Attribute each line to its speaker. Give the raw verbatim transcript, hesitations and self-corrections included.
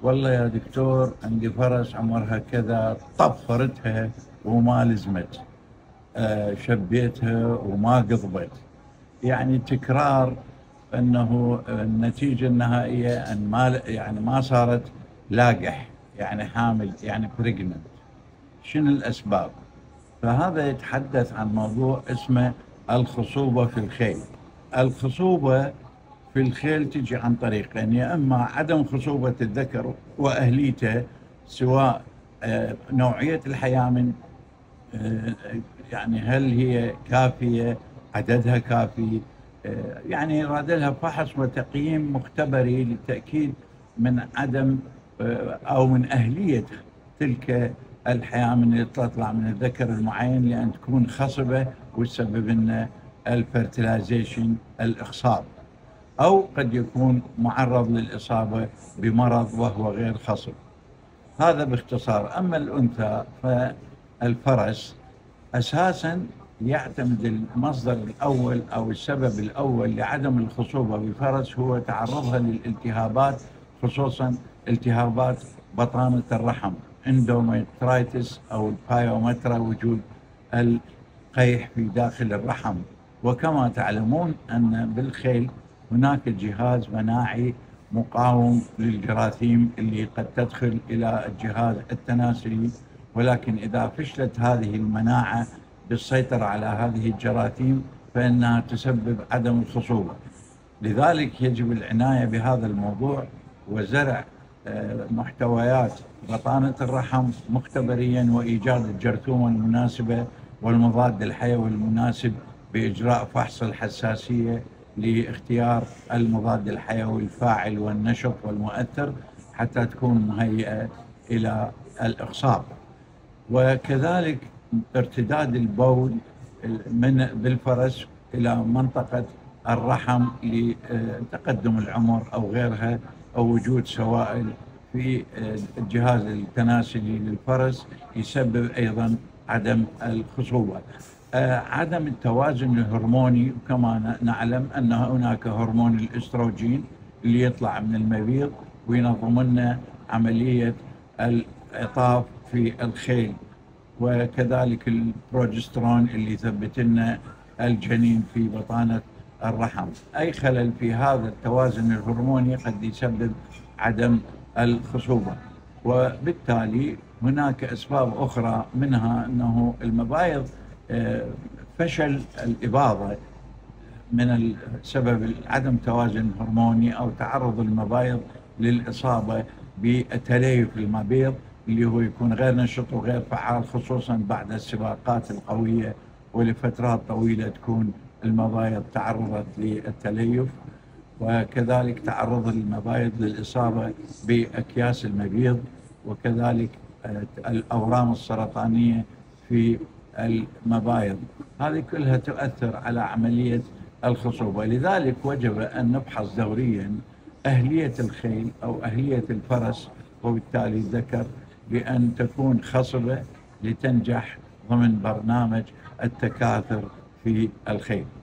Speaker 1: والله يا دكتور عندي فرس عمرها كذا، طفرتها وما لزمت، آه، شبيتها وما قضبت. يعني تكرار، انه النتيجه النهائيه ان ما يعني ما صارت لاقح، يعني حامل، يعني بريجننت. شنو الاسباب؟ فهذا يتحدث عن موضوع اسمه الخصوبه في الخيل. الخصوبه في الخيل تجي عن طريقين: يا اما عدم خصوبه الذكر واهليته، سواء آه، نوعيه الحياه، آه، يعني هل هي كافية، عددها كافي، آه، يعني يراد لها فحص وتقييم مختبري للتأكيد من عدم آه، أو من أهلية تلك الحياة من تطلع من الذكر المعين، لأن تكون خصبة وتسبب لنا الفرتلايزيشن، الإخصاب، أو قد يكون معرض للإصابة بمرض وهو غير خصب. هذا باختصار. أما الأنثى فالفرس أساسا يعتمد المصدر الأول أو السبب الأول لعدم الخصوبة بالفرس هو تعرضها للالتهابات، خصوصا التهابات بطانة الرحم، اندوميترايتس أو البايومترا، وجود القيح في داخل الرحم. وكما تعلمون أن بالخيل هناك جهاز مناعي مقاوم للجراثيم اللي قد تدخل إلى الجهاز التناسلي، ولكن إذا فشلت هذه المناعة بالسيطرة على هذه الجراثيم فإنها تسبب عدم الخصوبة. لذلك يجب العناية بهذا الموضوع وزرع آه، محتويات بطانة الرحم مختبريا، وإيجاد الجرثومة المناسبة والمضاد الحيوي المناسب بإجراء فحص الحساسية لاختيار المضاد الحيوي الفاعل والنشط والمؤثر حتى تكون مهيئة إلى الإخصاب. وكذلك ارتداد البول من بالفرس إلى منطقة الرحم لتقدم العمر أو غيرها، أو وجود سوائل في الجهاز التناسلي للفرس يسبب أيضا عدم الخصوبة. عدم التوازن الهرموني، وكما نعلم أن هناك هرمون الأستروجين اللي يطلع من المبيض وينظم لنا عملية العطاف في الخيل، وكذلك البروجسترون اللي يثبت لنا الجنين في بطانة الرحم. أي خلل في هذا التوازن الهرموني قد يسبب عدم الخصوبة. وبالتالي هناك أسباب أخرى، منها أنه المبايض فشل الإباضة من سبب عدم توازن هرموني، أو تعرض المبايض للإصابة بتليف المبيض اللي هو يكون غير نشط وغير فعال، خصوصا بعد السباقات القوية ولفترات طويلة تكون المبايض تعرضت للتليف. وكذلك تعرض المبايض للإصابة بأكياس المبيض، وكذلك الأورام السرطانية في المبايض. هذه كلها تؤثر على عملية الخصوبة. لذلك وجب أن نبحث دوريا أهلية الخيل أو أهلية الفرس، وبالتالي الذكر، بأن تكون خصبة لتنجح ضمن برنامج التكاثر في الخيل.